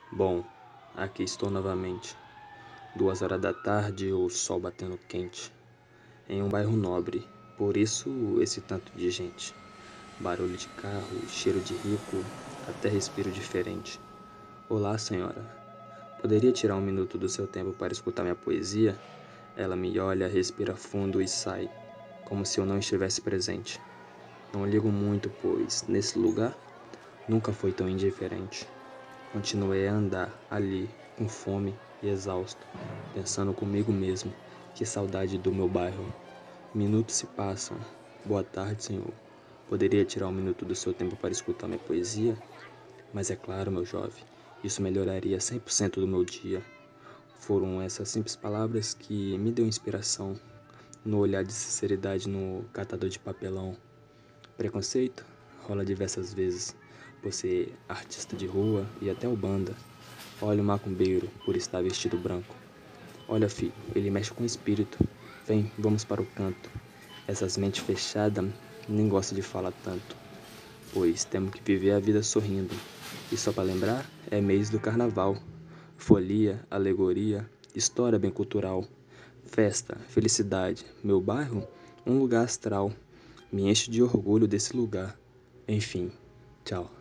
Bom, aqui estou novamente. 2 horas da tarde, o sol batendo quente. Em um bairro nobre, por isso esse tanto de gente. Barulho de carro, cheiro de rico, até respiro diferente. Olá, senhora. Poderia tirar um minuto do seu tempo para escutar minha poesia? Ela me olha, respira fundo e sai, como se eu não estivesse presente. Não ligo muito, pois, nesse lugar, nunca foi tão indiferente. Continuei a andar ali, com fome e exausto, pensando comigo mesmo, que saudade do meu bairro. Minutos se passam. Boa tarde, senhor. Poderia tirar um minuto do seu tempo para escutar minha poesia? Mas é claro, meu jovem, isso melhoraria 100% do meu dia. Foram essas simples palavras que me deu inspiração no olhar de sinceridade no catador de papelão. Preconceito rola diversas vezes, por ser artista de rua e até o banda. Olha o macumbeiro por estar vestido branco. Olha, filho, ele mexe com o espírito. Vem, vamos para o canto. Essas mentes fechadas nem gostam de falar tanto, pois temos que viver a vida sorrindo. E só para lembrar, é mês do carnaval. Folia, alegoria, história bem cultural. Festa, felicidade, meu bairro, um lugar astral. Me enche de orgulho desse lugar. Enfim, tchau.